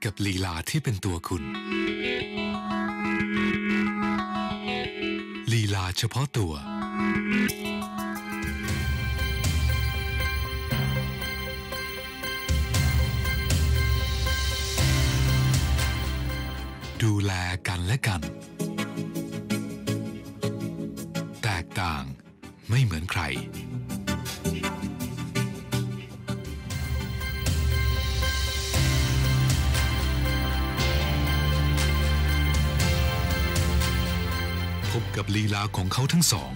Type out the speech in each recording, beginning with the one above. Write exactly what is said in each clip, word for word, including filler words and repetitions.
กับลีลาที่เป็นตัวคุณลีลาเฉพาะตัวดูแลกันและกันแตกต่างไม่เหมือนใครพบกับลีลาของเขาทั้งสอง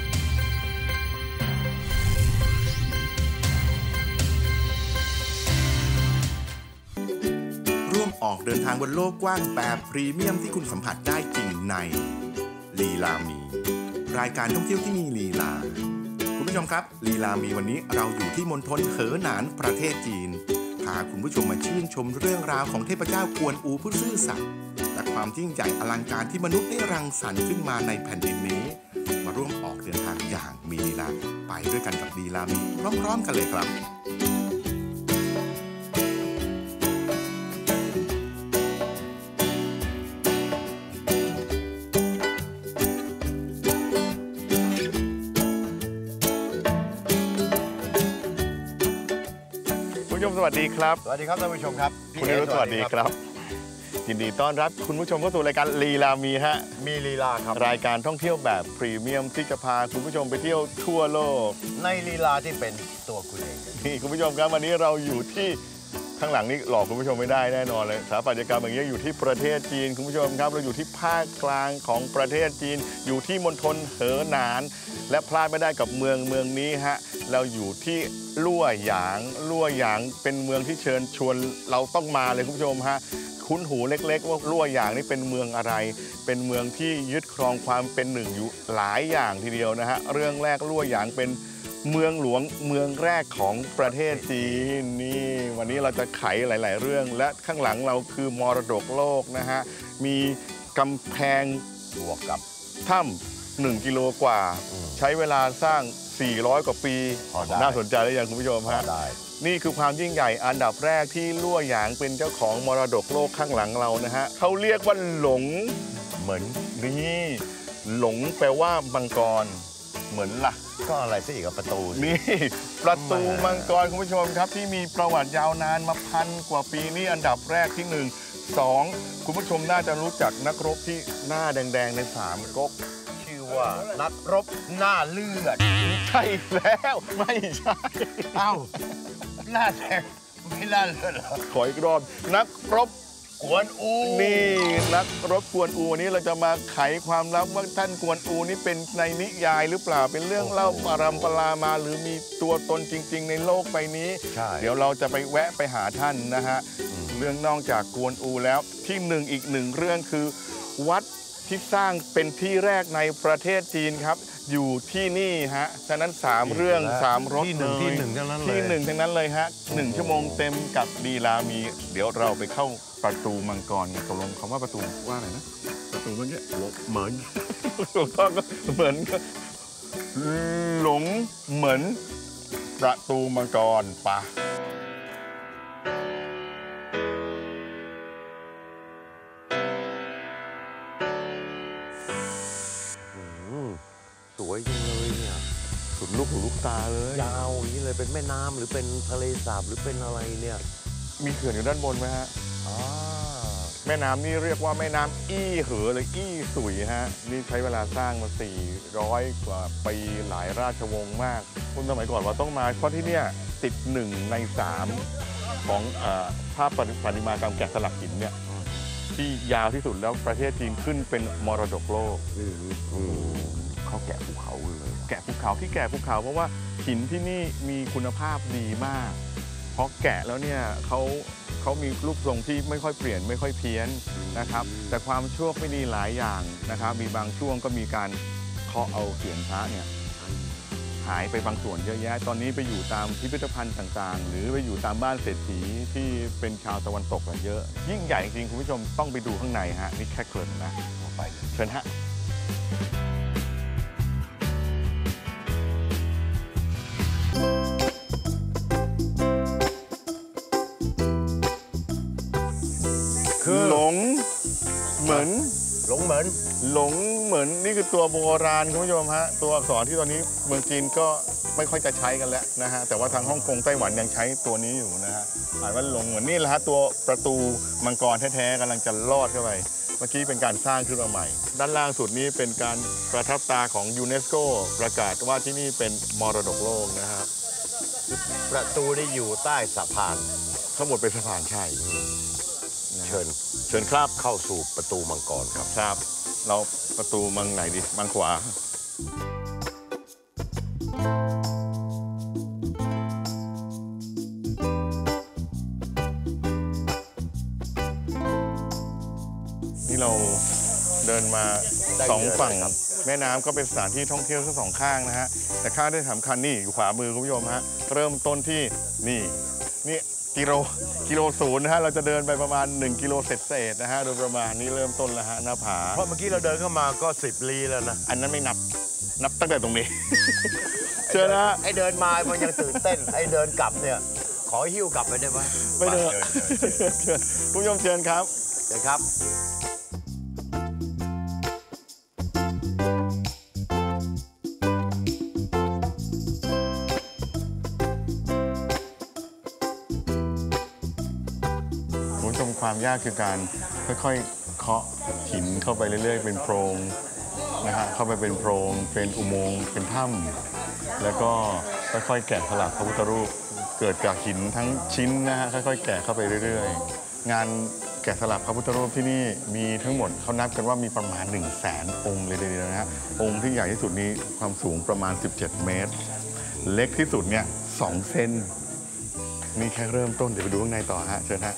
ร่วมออกเดินทางบนโลกกว้างแบบพรีเมียมที่คุณสัมผัสได้จริงในลีลามีรายการท่องเที่ยวที่มีลีลาคุณผู้ชมครับลีลามีวันนี้เราอยู่ที่มณฑลเหอหนานประเทศจีนพาคุณผู้ชมมาชื่นชมเรื่องราวของเทพเจ้ากวนอูผู้ซื่อสัตย์และความยิ่งใหญ่อลังการที่มนุษย์ได้รังสรรค์ขึ้นมาในแผ่นดินนี้มาร่วมออกเดินทางอย่างมีลีลาไปด้วยกันกับลีลามีพร้อมๆกันเลยครับสวัสดีครับสวัสดีครับท่านผู้ชมครับคุณนิรุตสวัสดีครับยินดีต้อนรับคุณผู้ชมเข้าสู่รายการลีลามีฮะมีลีลาครับรายการท่องเที่ยวแบบพรีเมียมที่จะพาคุณผู้ชมไปเที่ยวทั่วโลกในลีลาที่เป็นตัวคุณเองนี่คุณผู้ชมครับวันนี้เราอยู่ที่ข้างหลังนี้หลอกคุณผู้ชมไม่ได้แน่นอนเลยสถาปัตยกรรมอย่างนี้อยู่ที่ประเทศจีนคุณผู้ชมครับเราอยู่ที่ภาคกลางของประเทศจีนอยู่ที่มณฑลเหอหนานและพลาดไม่ได้กับเมืองเมืองนี้ฮะเราอยู่ที่ลั่วหยางลั่วหยางเป็นเมืองที่เชิญชวนเราต้องมาเลยคุณผู้ชมฮะคุ้นหูเล็กๆว่าลั่วหยางนี่เป็นเมืองอะไรเป็นเมืองที่ยึดครองความเป็นหนึ่งอยู่หลายอย่างทีเดียวนะฮะเรื่องแรกลั่วหยางเป็นเมืองหลวงเมืองแรกของประเทศจีนนี่วันนี้เราจะไขหลายๆเรื่องและข้างหลังเราคือมรดกโลกนะฮะมีกำแพงบวกกับถ้ำหนึ่งกิโลกว่าใช้เวลาสร้างสี่ร้อยกว่าปีน่าสนใจหรือยังคุณผู้ชมฮะนี่คือความยิ่งใหญ่อันดับแรกที่ลั่วหยางเป็นเจ้าของมรดกโลกข้างหลังเรานะฮะเขาเรียกว่าหลงเหมือนนี่หลงแปลว่ามังกรเหมือนล่ะก็อะไรซะอีกกับประตูนี่ประตูมังกรคุณผู้ชมครับที่มีประวัติยาวนานมาพันกว่าปีนี่อันดับแรกที่หนึ่งสองคุณผู้ชมน่าจะรู้จักนักรบที่หน้าแดงๆในสามก๊กชื่อว่านักรบหน้าเลือดใช่แล้วไม่ใช่เอ้าหน้าแดงไม่หน้าเลือดเหรอขออีกรอบนักรบกวนอูนี่นักรบกวนอูวันนี้เราจะมาไขความลับว่าท่านกวนอูนี่เป็นในนิยายหรือเปล่าเป็นเรื่องเล่าปรำปรามาหรือมีตัวตนจริงๆในโลกใบนี้เดี๋ยวเราจะไปแวะไปหาท่านนะฮะเรื่องนอกจากกวนอูแล้วที่หนึ่งอีกหนึ่งเรื่องคือวัดที่สร้างเป็นที่แรกในประเทศจีนครับอยู่ที่นี่ฮะฉะนั้นสามเรื่องสามรสเลยที่หนึ่งทั้งนั้นเลยที่หนึ่งทั้งนั้นเลยฮะหนึ่งชั่วโมงเต็มกับลีลามีเดี๋ยวเราไปเข้าประตูมังกรตกลงคำว่าประตูว่าอะไรนะประตูเมื่อกี้เหมือนถูกต้องก็เหมือนหลงเหมือนประตูมังกรปะสวยจริงเลยเนี่ยสุดลูกหูลูกตาเลยยาวอย่างนี้เลยเป็นแม่น้ำหรือเป็นทะเลสาบหรือเป็นอะไรเนี่ยมีเขื่อนอยู่ด้านบนไหมฮะแม่น้ำนี่เรียกว่าแม่น้ำอี้เหอหรืออี้สุยฮะนี่ใช้เวลาสร้างมาสี่ร้อยกว่าปีหลายราชวงศ์มากคนสมัยก่อนว่าต้องมาเพราะที่เนี่ยติดหนึ่งในสามของภาพประติมากรรมแกะสลักหินเนี่ยที่ยาวที่สุดแล้วประเทศจีนขึ้นเป็นมรดกโลกเขาแกะภูเขาเลยแกะภูเขาที่แกะภูเขาเพราะว่าหินที่นี่มีคุณภาพดีมากเพราะแกะแล้วเนี่ยเขาเขามีรูปทรงที่ไม่ค่อยเปลี่ยนไม่ค่อยเพี้ยนนะครับแต่ความชั่วไม่ดีหลายอย่างนะครับมีบางช่วงก็มีการเคาะเอาเสียงพระเนี่ยหายไปบางส่วนเยอะแยะตอนนี้ไปอยู่ตามพิพิธภัณฑ์ต่างๆหรือไปอยู่ตามบ้านเศรษฐีที่เป็นชาวตะวันตกเยอะยิ่งใหญ่จริงคุณผู้ชมต้องไปดูข้างในฮะนี่แค่เกริ่นนะไปเชิญฮะมือนหลงเหมือนหลงเหมือนนี่คือตัวโบราณคุณผู้ชมฮะตัวอักษรที่ตอนนี้เมืองจีนก็ไม่ค่อยจะใช้กันแล้วนะฮะแต่ว่าทางฮ่องกงไต้หวันยังใช้ตัวนี้อยู่นะฮะอ่านว่าหลงเหมือนนี่แหละฮะตัวประตูมังกรแท้ๆกำลังจะลอดเข้าไปเมื่อกี้เป็นการสร้างขึ้นมาใหม่ด้านล่างสุดนี้เป็นการประทับตาของยูเนสโกประกาศว่าที่นี่เป็นมรดกโลกนะครับประตูได้อยู่ใต้สะพานทั้งหมดเป็นสะพานใช่เชิญเชิญครับเข้าสู่ประตูมังกรครับครับเราประตูมังไหนดีมังขวานี่เราเดินมาสองฝั่งแม่น้ำก็เป็นสถานที่ท่องเที่ยวทั้งสองข้างนะฮะแต่ข้างที่สำคัญนี่อยู่ขวามือคุณผู้ชมฮะเริ่มต้นที่นี่นี่กิโลกิโลศูนย์นะฮะเราจะเดินไปประมาณหนึ่งกิโลเศษๆนะฮะโดยประมาณนี้เริ่มต้นแล้วฮะหน้าผาเพราะเมื่อกี้เราเดินเข้ามาก็สิบลี้แล้วนะอันนั้นไม่นับนับตั้งแต่ตรงนี้เชิญนะไอเดินมามันยังตื่นเต้นไอเดินกลับเนี่ยขอหิ้วกลับไปได้ไหมไม่เดินคุณผู้ชมเชิญครับเชิญครับความยากคือการค่อยๆเคาะหินเข้าไปเรื่อยๆเป็นโพรงนะฮะเข้าไปเป็นโพรงเป็นอุโมงค์เป็นถ้ำแล้วก็ค่อยๆแกะสลักพระพุทธรูปเกิดจากหินทั้งชิ้นนะฮะค่อยๆแกะเข้าไปเรื่อยๆงานแกะสลักพระพุทธรูปที่นี่มีทั้งหมดเขานับกันว่ามีประมาณหนึ่งแสนองค์เลยทีเดียวนะฮะองค์ที่ใหญ่ที่สุดนี้ความสูงประมาณสิบเจ็ดเมตรเล็กที่สุดเนี่ยสองเซนนี่แค่เริ่มต้นเดี๋ยวไปดูข้างในต่อฮะเชิญฮะ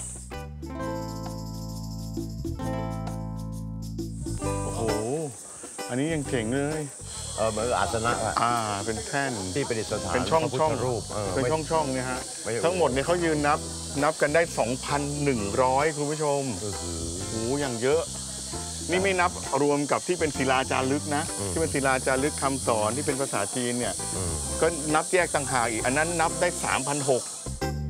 อันนี้ยังเจ๋งเลยเออเหมือนอาสนะอ่าเป็นแท่นที่ประดิษฐานเป็นช่องช่องรูปเป็นช่องช่องเนี่ยฮะทั้งหมดเนี่ยเขายืนนับนับกันได้ สองพันหนึ่งร้อย คุณผู้ชมโอ้โหอย่างเยอะนี่ไม่นับรวมกับที่เป็นศิลาจารึกนะที่เป็นศิลาจารึกคำสอนที่เป็นภาษาจีนเนี่ยก็นับแยกต่างหากอีกอันนั้นนับได้ สามพันหกร้อย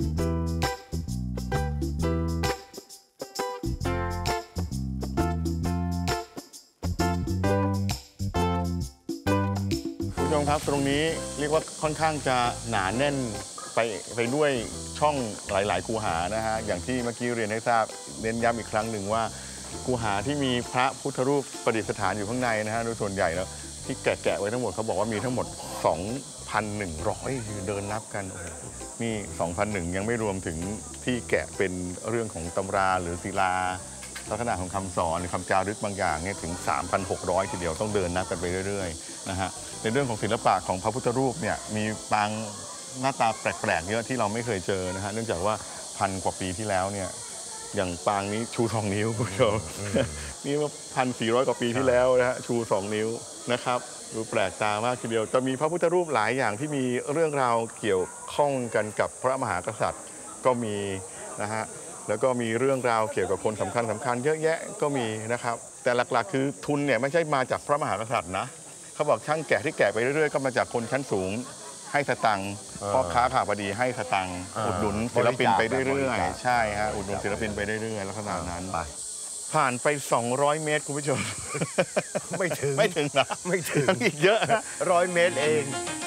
ครับตรงนี้เรียกว่าค่อนข้างจะหนาแน่นไปไปด้วยช่องหลายๆคูหานะฮะอย่างที่เมื่อกี้เรียนให้ทราบเน้นย้ำอีกครั้งหนึ่งว่าคูหาที่มีพระพุทธรูปประดิษฐานอยู่ข้างในนะฮะโดยส่วนใหญ่แล้วที่แกะๆไว้ทั้งหมดเขาบอกว่ามีทั้งหมด สองพันหนึ่งร้อย เดินนับกันนี่ สองพันหนึ่ง ยังไม่รวมถึงที่แกะเป็นเรื่องของตำราหรือศิลาลักษณะของคำสอนหรือคำจารึกบางอย่างเนี่ยถึง สามพันหกร้อย ทีเดียวต้องเดินนับกันไปเรื่อยๆนะฮะในเรื่องของศิลปะของพระพุทธรูปเนี่ยมีบางหน้าตาแปลกๆเยอะที่เราไม่เคยเจอนะฮะเนื่องจากว่าพันกว่าปีที่แล้วเนี่ยอย่างปางนี้ชูสองนิ้วคุณผู้ชมนี่ว่าพันสี่ร้อยกว่าปีที่แล้วนะฮะชูสองนิ้วนะครับดูแปลกตามากทีเดียวจะมีพระพุทธรูปหลายอย่างที่มีเรื่องราวเกี่ยวข้องกันกับพระมหากษัตริย์ก็มีนะฮะแล้วก็มีเรื่องราวเกี่ยวกับคนสำคัญสำคัญเยอะแยะก็มีนะครับแต่หลักๆคือทุนเนี่ยไม่ใช่มาจากพระมหากษัตริย์นะเขาบอกช่างแกะที่แกะไปเรื่อยๆก็มาจากคนชั้นสูงให้สตังค์พ่อค้าข่าวพอดีให้สตังค์อุดหนุนศิลปินไปเรื่อยๆใช่ฮะอุดหนุนศิลปินไปเรื่อยๆลักษณะนั้นผ่านไปสองร้อยเมตรคุณผู้ชมไม่ถึงไม่ถึงนะไม่ถึงอีกเยอะร้อยเมตรเอง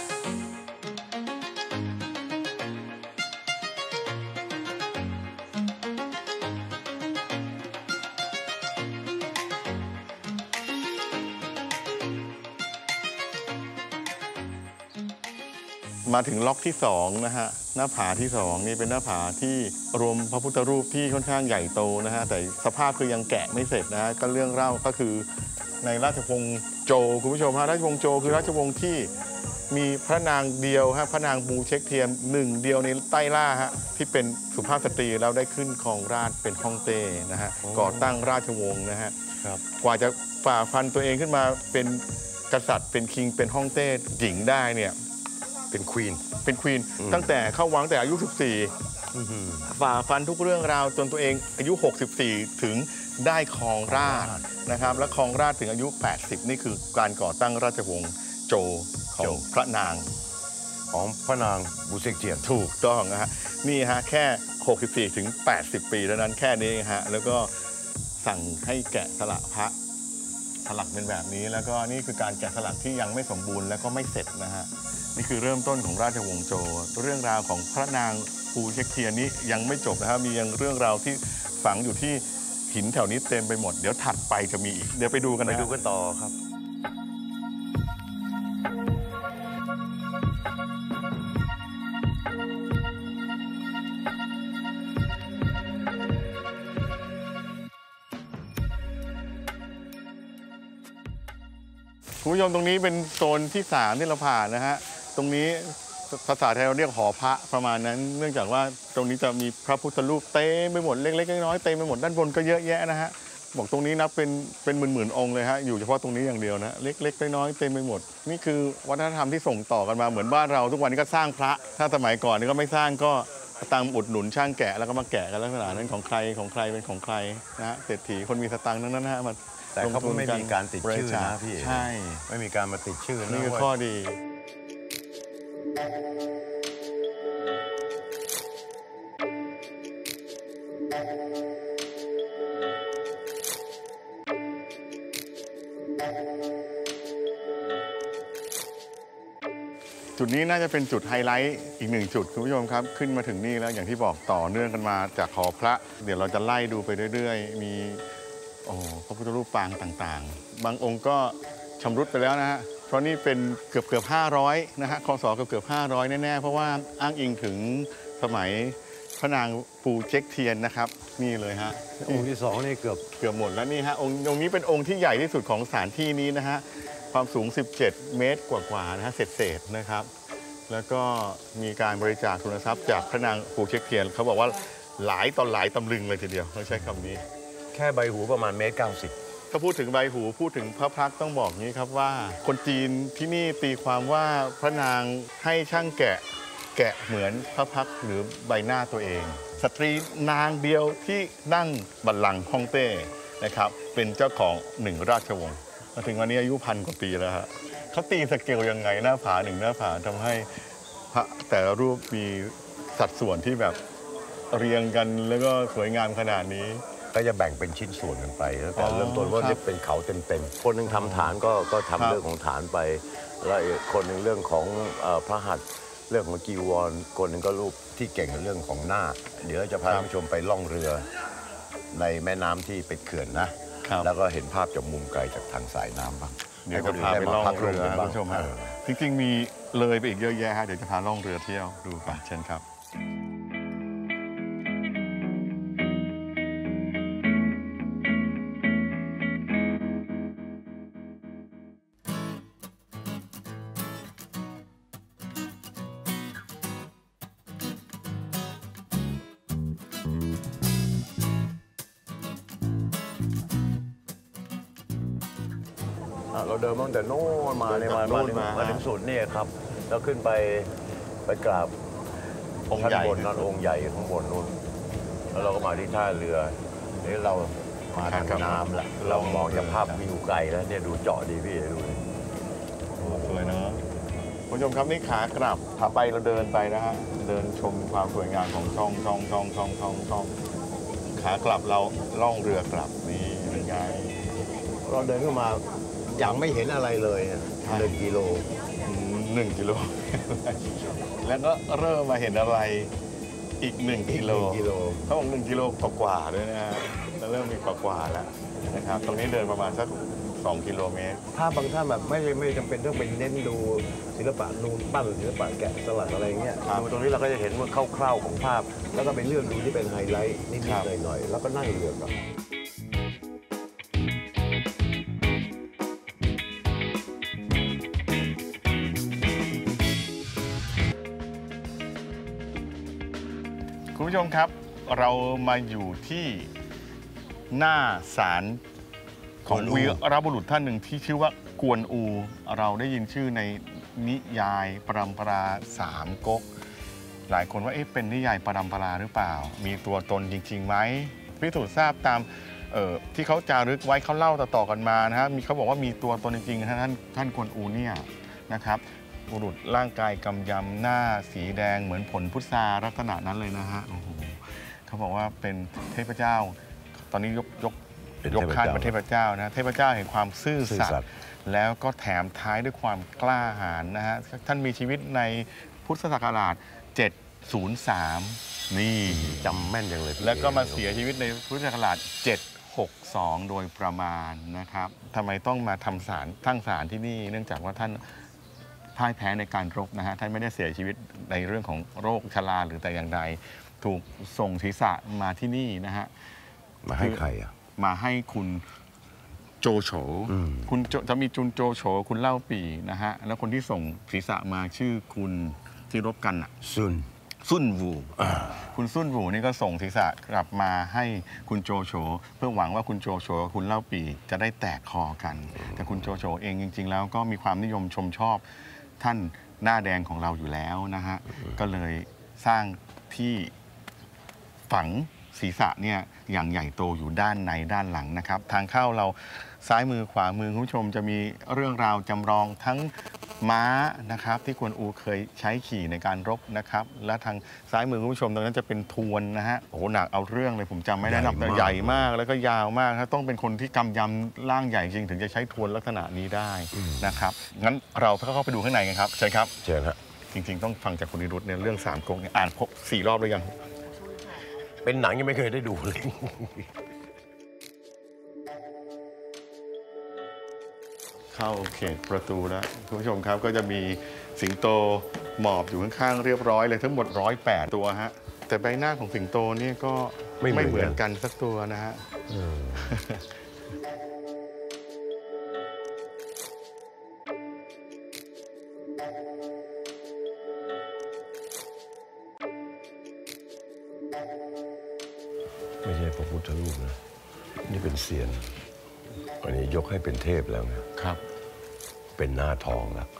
มาถึงล็อกที่สองนะฮะหน้าผาที่สองนี่เป็นหน้าผาที่รวมพระพุทธรูปที่ค่อนข้างใหญ่โตนะฮะแต่สภาพคือยังแกะไม่เสร็จนะฮะก็เรื่องเล่าก็คือในราชวงศ์โจวคุณผู้ชมฮะราชวงศ์โจวคือราชวงศ์ที่มีพระนางเดียวฮะพระนางบูเช็คเทียมหนึ่งเดียวในใต้ล่าฮะที่เป็นสุภาพสตรีแล้วได้ขึ้นครองราชย์เป็นฮ่องเต้นะฮะก่อตั้งราชวงศ์นะฮะกว่าจะฝ่าฟันตัวเองขึ้นมาเป็นกษัตริย์เป็นคิงเป็นฮ่องเต้หญิงได้เนี่ยเป็นควีนเป็นควีนตั้งแต่เข้าวังแต่อายุสิบสี่ฝ่าฟันทุกเรื่องราวจนตัวเองอายุหกสิบสี่ถึงได้ครองราชย์นะครับและครองราชย์ถึงอายุแปดสิบนี่คือการก่อตั้งราชวงศ์โจวของพระนางของพระนางบูเซกเจียนถูกต้องนะฮะนี่ฮะแค่หกสิบสี่ถึงแปดสิบปีเท่านั้นแค่นี้ฮะแล้วก็สั่งให้แกะสลักพระสลักเป็นแบบนี้แล้วก็นี่คือการแกะสลักที่ยังไม่สมบูรณ์และก็ไม่เสร็จนะฮะนี่คือเริ่มต้นของราชวงศ์โจวเรื่องราวของพระนางปูเช็คเทียนนี้ยังไม่จบนะครับมียังเรื่องราวที่ฝังอยู่ที่หินแถวนี้เต็มไปหมดเดี๋ยวถัดไปจะมีอีกเดี๋ยวไปดูกันนะไปดูกันต่อครับคุณผู้ชมตรงนี้เป็นโซนที่สามที่เราผ่านนะฮะตรงนี้ภาษาไทยเราเรียกหอพระประมาณนั้นเนื่องจากว่าตรงนี้จะมีพระพุทธรูปเต็มไปหมดเล็กๆน้อยๆเต็มไปหมดด้านบนก็เยอะแยะนะฮะบอกตรงนี้นับเป็นเป็นหมื่นๆองค์เลยฮะอยู่เฉพาะตรงนี้อย่างเดียวนะเล็กๆน้อยๆเต็มไปหมดนี่คือวัฒนธรรมที่ส่งต่อกันมาเหมือนบ้านเราทุกวันนี้ก็สร้างพระถ้าสมัยก่อนนี่ก็ไม่สร้างก็ตังอุดหนุนช่างแกะแล้วก็มาแกะกันลักษณะนั้นของใครของใครเป็นของใครนะฮะเศรษฐีคนมีสตังค์นั้นนะฮะมาแต่เขาไม่มีการติดชื่อนะพี่ใช่ไม่มีการมาติดชื่อนี่คือข้อดีจุดนี้น่าจะเป็นจุดไฮไลท์อีกหนึ่งจุดคุณผู้ชมครับขึ้นมาถึงนี่แล้วอย่างที่บอกต่อเนื่องกันมาจากหอพระเดี๋ยวเราจะไล่ดูไปเรื่อยๆมีโอ้พระพุทธรูปปางต่างๆบางองค์ก็ชำรุดไปแล้วนะฮะเพราะนี่เป็นเกือบเกือบห้าร้อยนะฮะคศเกือบเกือบห้าร้อยแน่ๆเพราะว่าอ้างอิงถึงสมัยพระนางปูเจ๊กเทียนนะครับนี่เลยฮะองค์ที่สองนี่เกือบเกือบหมดแล้วนี่ฮะองค์องค์นี้เป็นองค์ที่ใหญ่ที่สุดของสถานที่นี้นะฮะความสูงสิบเจ็ดเมตรกว่าๆนะฮะเศษๆนะครับแล้วก็มีการบริจาคทุนทรัพย์จากพระนางปูเจ๊กเทียนเขาบอกว่าหลายต่อหลายตำลึงเลยทีเดียวเขาใช้คำนี้แค่ใบหูประมาณเมตรเก้าสิบถ้าพูดถึงใบหูพูดถึงพระพักต้องบอกงี้ครับว่าคนจีนที่นี่ตีความว่าพระนางให้ช่างแกะแกะเหมือนพระพักหรือใบหน้าตัวเองสตรีนางเดียวที่นั่งบัลลังก์ฮ่องเต้นะครับเป็นเจ้าของหนึ่งราชวงศ์มาถึงวันนี้อายุพันกว่าปีแล้วฮะเขาตีสเกลยังไงหน้าผาหนึ่งหน้าผาทำให้พระแต่ละรูปมีสัดส่วนที่แบบเรียงกันแล้วก็สวยงามขนาดนี้ก็จะแบ่งเป็นชิ้นส่วนกันไปแล้วแต่เริ่มต้นว่าเป็นเขาเต็มๆคนหนึ่งทำฐานก็ก็ทำเรื่องของฐานไปแล้วอีกคนหนึ่งเรื่องของพระหัตถ์เรื่องของจีวรคนหนึ่งก็รูปที่เก่งในเรื่องของหน้าเดี๋ยวจะพาผู้ชมไปล่องเรือในแม่น้ำที่เป็นเขื่อนนะแล้วก็เห็นภาพจากมุมไกลจากทางสายน้ำบ้างเดี๋ยวจะพาไปล่องเรือคุณผู้ชมฮะจริงๆมีเลยไปอีกเยอะแยะฮะเดี๋ยวจะพาล่องเรือเที่ยวดูกันเชิญครับเราเดินตั้งแต่โน่นมาเนี่ยมามาถึงสุดนี่ครับแล้วขึ้นไปไปกราบองค์ใหญ่บนนั่นองค์ใหญ่ข้างบนนู้นแล้วเราก็มาที่ท่าเรือนี่เรามาทางน้ำละเรามองจากภาพวิวไกลแล้วเนี่ยดูเจาะดีพี่ดูสวยเนาะคุณผู้ชมครับนี่ขากลับขาไปเราเดินไปนะฮะเดินชมความสวยงามของช่องช่องช่องช่องช่องช่องขากลับเราล่องเรือกลับนี่เป็นไงเราเดินเข้ามายังไม่เห็นอะไรเลยหนึ่งกิโลหนึ่งกิโลแล้วก็เริ่มมาเห็นอะไรอีกหนึ่งกิโลเขาบอกหนึ่งกิโลกว่าๆด้วยนะฮะแล้วเริ่มมีกว่าๆแล้วนะครับตรงนี้เดินประมาณสักสองกิโลเมตรถ้าบางท่านแบบไม่ไม่จำเป็นต้องไปเน้นดูศิลปะนูนปั้นศิลปะแกะสลักอะไรเงี้ยดูตรงนี้เราก็จะเห็นว่าคร่าวๆของภาพแล้วก็ไปเลือกดูที่เป็นไฮไลท์นิดๆหน่อยๆแล้วก็นั่งเรือกับคุณผู้ชมครับเรามาอยู่ที่หน้าศาลของวีรบุรุษท่านหนึ่งที่ชื่อว่ากวนอูเราได้ยินชื่อในนิยายปรัมปราสามก๊กหลายคนว่าเอ๊ะเป็นนิยายปรัมปราหรือเปล่ามีตัวตนจริงๆไหมพิสูจน์ทราบตามที่เขาจารึกไว้เขาเล่าต่อๆกันมานะฮะมีเขาบอกว่ามีตัวตนจริงๆท่านท่านกวนอูเนี่ยนะครับบุรุษร่างกายกำยำหน้าสีแดงเหมือนผลพุทราลักษณะนั้นเลยนะฮะโอ้โหเขาบอกว่าเป็นเทพเจ้าตอนนี้ยกยกยกท่านเป็นเทพเจ้านะเทพเจ้าแห่งความซื่อสัตย์แล้วก็แถมท้ายด้วยความกล้าหาญนะฮะท่านมีชีวิตในพุทธศักราชเจ็ดศูนย์สามนี่จำแม่นจังเลยแล้วก็มาเสียชีวิตในพุทธศักราชเจ็ดหกสองโดยประมาณนะครับทำไมต้องมาทำศาลตั้งศาลที่นี่เนื่องจากว่าท่านพ่ายแพ้ในการรบนะฮะท่านไม่ได้เสียชีวิตในเรื่องของโรคชราหรือแต่อย่างใดถูกส่งศีรษะมาที่นี่นะฮะมาให้ใครอ่ะมาให้คุณโจโฉคุณจะมีจุนโจโฉคุณเล่าปีนะฮะแล้วคนที่ส่งศีรษะมาชื่อคุณที่รบกันอ่ะซุนซุนวูคุณซุนวูนี่ก็ส่งศีรษะกลับมาให้คุณโจโฉเพื่อหวังว่าคุณโจโฉคุณเล่าปีจะได้แตกคอกันแต่คุณโจโฉเองจริงๆแล้วก็มีความนิยมชมชอบท่านหน้าแดงของเราอยู่แล้วนะฮะก็เลยสร้างที่ฝังศีรษะเนี่ยอย่างใหญ่โตอยู่ด้านในด้านหลังนะครับทางเข้าเราซ้ายมือขวามือคุณผู้ชมจะมีเรื่องราวจำลองทั้งม้านะครับที่กวนอูเคยใช้ขี่ในการรบนะครับและทางซ้ายมือคุณผู้ชมตรงนั้นจะเป็นทวนนะฮะโอ้โหหนักเอาเรื่องเลยผมจำไม่ได้นับแต่ใหญ่มากแล้วก็ยาวมากต้องเป็นคนที่กำยำร่างใหญ่จริงถึงจะใช้ทวนลักษณะนี้ได้นะครับงั้นเราเข้าไปดูข้างในกันครับเชิญครับเชิญครับจริงๆต้องฟังจากคุณนิรุตในเรื่องสามก๊กเนี่ยอ่านครบสี่รอบแล้วยังเป็นหนังยังไม่เคยได้ดูเลยเข้าเขตประตูแล้วคุณผู้ชมครับก็จะมีสิงโตหมอบอยู่ข้างๆเรียบร้อยเลยทั้งหมดร้อยแปดตัวฮะแต่ใบหน้าของสิงโตนี่ก็ไม่เหมือนกันสักตัวนะฮะไม่ใช่พระพุทธรูปนะนี่เป็นเซียนอันนี้ยกให้เป็นเทพแล้วนะครับเป็นหน้าทองแล้ว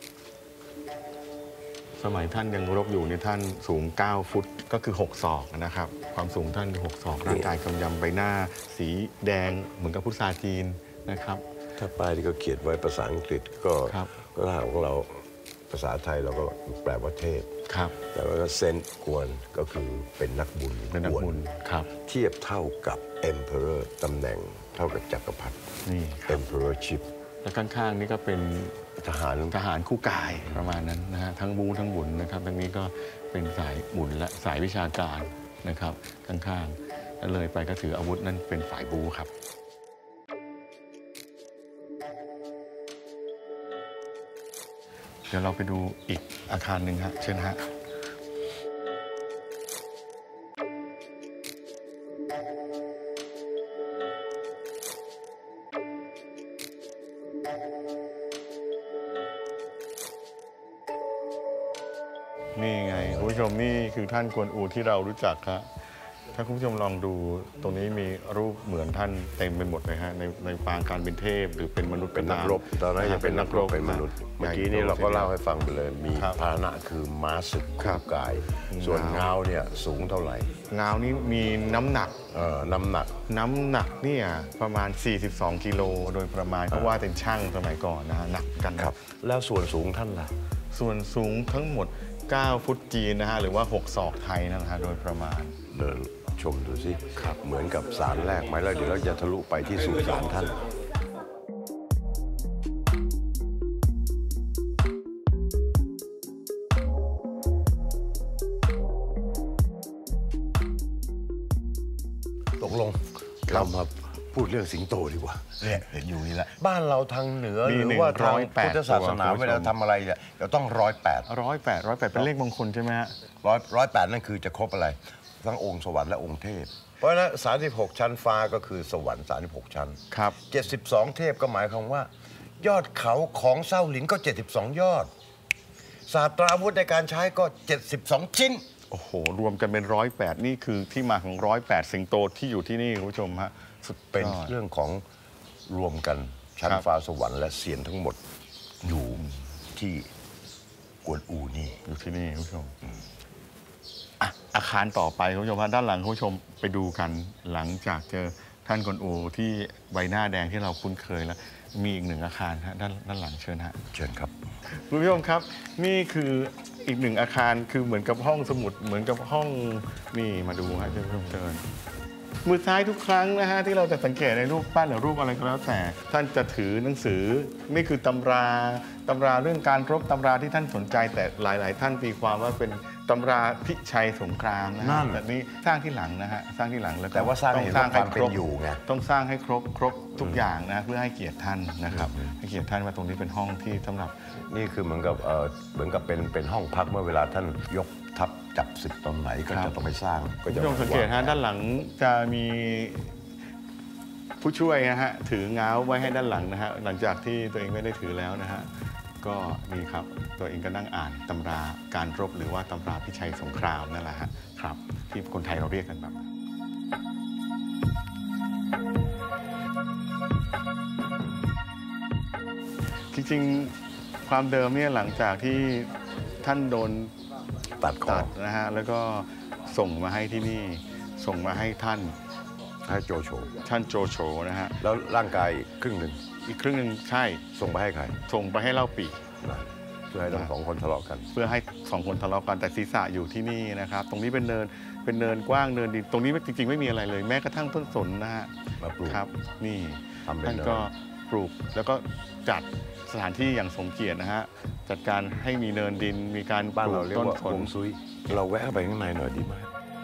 สมัยท่านยังรบอยู่ในท่านสูงเก้าฟุตก็คือหกศอกนะครับความสูงท่านคือหกศอกร่างกายกำยำใบหน้าสีแดงเหมือนกับพุทธาจีนนะครับถ้าป้ายที่เขาเขียนไว้ภาษาอังกฤษก็ก็ถ้าของเราภาษาไทยเราก็แปลว่าเทพครับแต่ว่าเซนต์กวนก็คือเป็นนักบุญเป็นนักบุญครับเทียบเท่ากับ emperor ตำแหน่งเท่ากับจักรพรรดินี่ emperorship และข้างๆนี่ก็เป็นทหารทหารคู่กายประมาณนั้นนะฮะทั้งบูทั้งบุญนะครับทั้งนี้ก็เป็นสายบุญและสายวิชาการนะครับข้างๆแล้วเลยไปก็ถืออาวุธนั่นเป็นฝ่ายบูครับเดี๋ยวเราไปดูอีกอาคารหนึ่งฮะเชิญฮะนี่ไงคุณผู้ชมนี่คือท่านกวนอูที่เรารู้จักครับถ้าคุณผู้ชมลองดูตรงนี้มีรูปเหมือนท่านเต็มไปหมดเลยฮะในในปางการเป็นเทพหรือเป็นมนุษย์เป็นนักรบตอนนั้นยังเป็นนักรบเป็นมนุษย์เมื่อกี้นี่เราก็เล่าให้ฟังไปเลยมีพาหนะคือม้าศึกคู่กายส่วนเงาเนี่ยสูงเท่าไหร่เงานี้มีน้ำหนักเอ่อน้ำหนักน้ำหนักเนี่ยประมาณสี่สิบสองกิโลโดยประมาณเพราะว่าเป็นช่างสมัยก่อนนะฮะหนักกันครับแล้วส่วนสูงท่านล่ะส่วนสูงทั้งหมดเก้าฟุตจีนนะฮะหรือว่าหกศอกไทยนะฮะโดยประมาณเดินชมดูสิครับเหมือนกับศาลแรกไหมแล้วเดี๋ยวเราจะทะลุไปที่สุสานท่านตกลงเรามาพูดเรื่องสิงโตดีกว่าเนี่ยเห็นอยู่นี่แหละบ้านเราทางเหนือหรือว่าทางพุทธศาสนาเวลาทำอะไรเนี่ยเราต้องร้อยแปดร้อยแปดร้อยแปดเป็นเลขมงคลใช่ไหมฮะร้อยร้อยแปดนั่นคือจะครบอะไรทั้งองค์สวรรค์และองค์เทพเพราะฉะนั้นสามสิบหกชั้นฟ้าก็คือสวรรค์สามสิบหกชั้นครับเจ็ดสิบสองเทพก็หมายความว่ายอดเขาของเศร้าหลินก็เจ็ดสิบสองยอดศาสตราวุธในการใช้ก็เจ็ดสิบสองชิ้นโอ้โหรวมกันเป็นร้อยแปดนี่คือที่มาของร้อยแปดสิงโตที่อยู่ที่นี่คุณผู้ชมฮะเป็นเรื่องของรวมกันชั้นฟ้าสวรรค์และเสียนทั้งหมดอยู่ที่กวนอูนี่อยู่ที่นี่คุณผู้ชมอาคารต่อไปคุณผู้ชมด้านหลังคุณผู้ชมไปดูกันหลังจากเจอท่านกวนอูที่ใบหน้าแดงที่เราคุ้นเคยแล้วมีอีกหนึ่งอาคารฮะด้านด้านหลังเชิญฮะเชิญครับคุณผู้ชมครับนี่คืออีกหนึ่งอาคารคือเหมือนกับห้องสมุดเหมือนกับห้องนี่มาดูฮะเชิญเชิญมือซ้ายทุกครั้งนะฮะที่เราจะสังเกตในรูปปั้นหรือรูปอะไรก็แล้วแต่ท่านจะถือหนังสือนี่คือตำราตำราเรื่องการรบตำราที่ท่านสนใจแต่หลาย ๆ ท่านตีความว่าเป็นตำราพิชัยสงครามนะฮะแต่นี้สร้างที่หลังนะฮะสร้างที่หลังแล้วแต่ว่าสร้างให้สร้างให้ครบอยู่ไงต้องสร้างให้ครบครบทุกอย่างนะเพื่อให้เกียรติท่านนะครับให้เกียรติท่านว่าตรงนี้เป็นห้องที่สำหรับนี่คือเหมือนกับเออเหมือนกับเป็นเป็นห้องพักเมื่อเวลาท่านยกทัพจับศึกตอนไหนก็จะต้องไปสร้างก็จะสังเกตฮะด้านหลังจะมีผู้ช่วยนะฮะถือง้าวไว้ให้ด้านหลังนะฮะหลังจากที่ตัวเองไม่ได้ถือแล้วนะฮะก็มีครับตัวเองก็นั่งอ่านตำราการรบหรือว่าตำราพิชัยสงครามนั่นแหละฮะครับที่คนไทยเราเรียกกันแบบจริงๆความเดิมเนี่ยหลังจากที่ท่านโดนตัดคอนะฮะแล้วก็ส่งมาให้ที่นี่ส่งมาให้ท่านให้โจโฉท่านโจโฉนะฮะแล้วร่างกายครึ่งหนึ่งอีกครึ่งหนึ่งใช่ส่งไปให้ใครส่งไปให้เล่าปีเพื่อให้ทั้งสองคนทะเลาะกันเพื่อให้สองคนทะเลาะกันแต่ศีรษะอยู่ที่นี่นะครับตรงนี้เป็นเนินเป็นเนินกว้างเนินดินตรงนี้จริงๆไม่มีอะไรเลยแม้กระทั่งต้นสนนะฮะมาปลูกครับนี่ท่านก็ปลูกแล้วก็จัดสถานที่อย่างสมเกียรตินะฮะจัดการให้มีเนินดินมีการปลูกต้นสนซุยเราแวะไปข้างในหน่อยดีไหม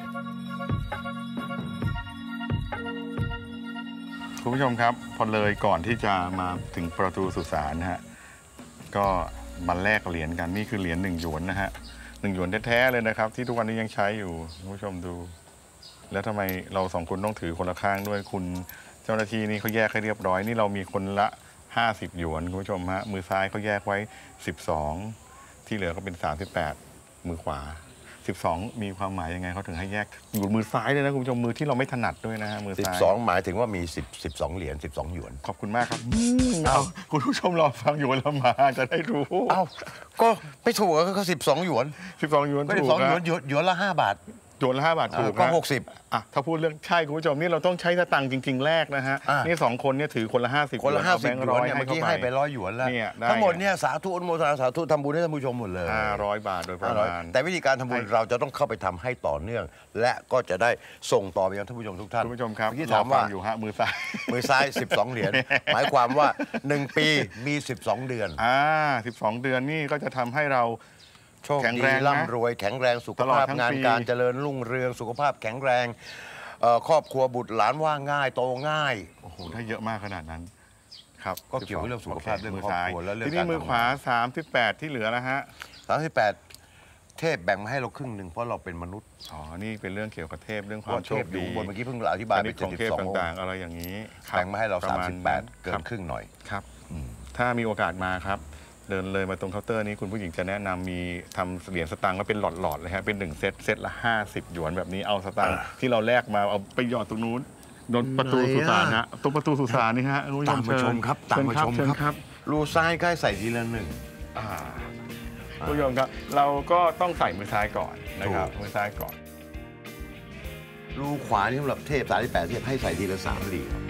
คุณผู้ชมครับพอเลยก่อนที่จะมาถึงประตูสุสานนะฮะก็มาแลกเหรียญกันนี่คือเหรียญหนึ่งหยวนนะฮะหนึ่งหยวนแท้ๆเลยนะครับที่ทุกวันนี้ยังใช้อยู่คุณผู้ชมดูแล้วทำไมเราสองคนต้องถือคนละข้างด้วยคุณเจ้าหน้าที่นี่เขาแยกให้เรียบร้อยนี่เรามีคนละห้าสิบหยวนคุณผู้ชมฮะมือซ้ายเขาแยกไว้สิบสองที่เหลือก็เป็นสามสิบแปดมือขวาสิบสองมีความหมายยังไงเขาถึงให้แยกอยู่มือซ้ายเลยนะคุณผู้ชมมือที่เราไม่ถนัดด้วยนะฮะมือซ้ายสิบสองหมายถึงว่ามีสิบ สิบสองเหรียญสิบสองหยวนขอบคุณมากครับเอาคุณผู้ชมรอฟังอยู่แล้วมาจะได้รู้เอ้าก็ไม่ถูกก็สิบสองหยวนสิบสองหยวนถูกสิบสองหยวนหยวนละห้าบาทหยวนละห้าบาทถูกก็หกสิบอ่ะถ้าพูดเรื่องใช่คุณผู้ชมนี่เราต้องใช้สตังค์จริงๆแรกนะฮะนี่สองคนเนี่ยถือคนละห้าสิบคนละห้าสิบหยวนเนี่ยเมื่อกี้ให้ไปร้อยหยวนแล้วทั้งหมดเนี่ยสาธุอนุโมทนาสาธุทำบุญให้ท่านผู้ชมหมดเลยห้าร้อยบาทโดยประมาณแต่วิธีการทำบุญเราจะต้องเข้าไปทำให้ต่อเนื่องและก็จะได้ส่งต่อไปยังท่านผู้ชมทุกท่านคุณผู้ชมครับเมื่อกี้ถามว่าอยู่ฮะมือซ้ายมือซ้ายสิบสองเหรียญหมายความว่าหนึ่งปีมีสิบสองเดือนอ่าสิบสองเดือนนี่ก็จะทำให้เราแข็งแรงร่ำรวยแข็งแรงสุขภาพงานการเจริญรุ่งเรืองสุขภาพแข็งแรงครอบครัวบุตรหลานว่าง่ายโตง่ายโอ้โหถ้าเยอะมากขนาดนั้นครับก็เกี่ยวกับเรื่องสุขภาพเรื่องครอบครัวแล้วเรื่องที่นี่มือขวาสามสิบแปดที่เหลือนะฮะสามสิบแปดเทพแบ่งมาให้เราครึ่งหนึ่งเพราะเราเป็นมนุษย์อ๋อนี่เป็นเรื่องเกี่ยวกับเทพเรื่องความโชคดีบนเมื่อกี้เพิ่งอธิบายไปเจ็ดสิบสองต่างๆอะไรอย่างนี้แบ่งมาให้เราสามสิบแปดเกินครึ่งหน่อยครับถ้ามีโอกาสมาครับเดินเลยมาตรงเคาน์เตอร์นี้คุณผู้หญิงจะแนะนำมีทำเหรียญสตางค์มาเป็นหลอดๆเลยฮะเป็นหนึ่งเซตเซตละห้าสิบหยวนแบบนี้เอาสตางค์ที่เราแลกมาเอาไปหยอดตรงนู้นโดนประตูสุสานฮะตรงประตูสุสานนี่ฮะตามมาชมครับตามมาชมครับรูซ้ายใกล้ใส่ทีละหนึ่งผู้ชมครับเราก็ต้องใส่มือซ้ายก่อนนะครับมือซ้ายก่อนรูขวาที่สำหรับเทพสามสิบแปดเทพให้ใส่ทีละสามเหรียญ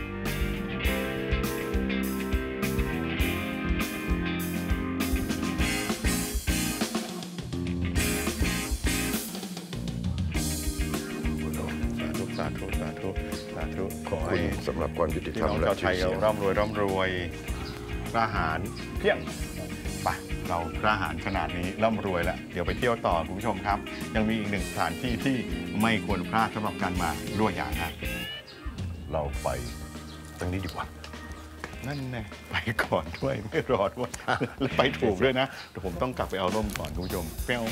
สาธุสาธุสาธุขอให้สำหรับความยุติธรรมและชื่อเสียงร่ำรวยร่ำรวยกล้าหาญเพียงไปเรากล้าหาญขนาดนี้ร่ำรวยแล้วเดี๋ยวไปเที่ยวต่อคุณผู้ชมครับยังมีอีกหนึ่งสถานที่ที่ไม่ควรพลาดสำหรับการมารั่วอย่างครับเราไปตรงนี้ดีกว่านั่นแน่ไปก่อนด้วยไม่รอด้วยแล้วไปถูกด้วยนะเดี๋ยวผมต้องกลับไปเอาร่มก่อนคุณผู้ชมเปี้ยว